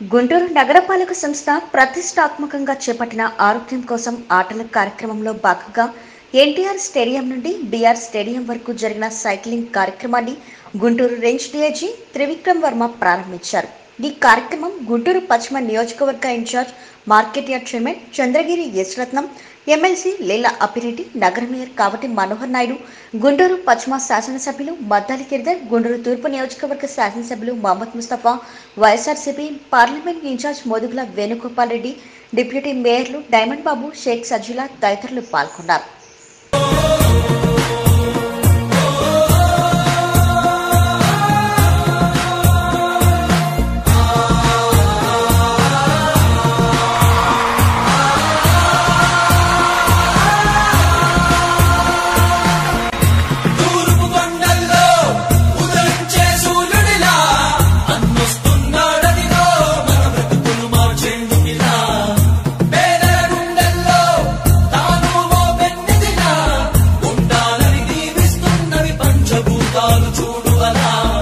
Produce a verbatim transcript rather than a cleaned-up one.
గుంటూరు నగరపాలక సంస్థ ప్రతిష్టాత్మకంగా చేపట్టిన ఆరోగ్యం కోసం ఆటల కార్యక్రమంలో భాగంగా ఎన్టీఆర్ స్టేడియం నుండి బీఆర్ స్టేడియం వరకు జరిగిన సైక్లింగ్ కార్యక్రమాన్ని గుంటూరు రేంజ్ డీఐజీ త్రివిక్రమ్ వర్మ ప్రారంభించారు. ఈ కార్యక్రమం గుంటూరు పశ్చిమ నియోజకవర్గ incharge market yard chairman Chandragiri Yesuratnam, MLC Leela Appireddy, నగర మేయర్ కావటి మనోహర్ నాయుడు, గుంటూరు పశ్చిమ శాసనసభ్యులు మద్దాలి గిరిధర్, గుంటూరు తూర్పు నియోజకవర్గ శాసనసభ్యులు Mohammad Mustafa, YSRCP parliament incharge Modugula Venugopal Reddy, deputy మేయర్లు డైమండ్ బాబు, షేక్ సజ్జులా తదితరులు పాల్గొన్నారు. చూడు అలా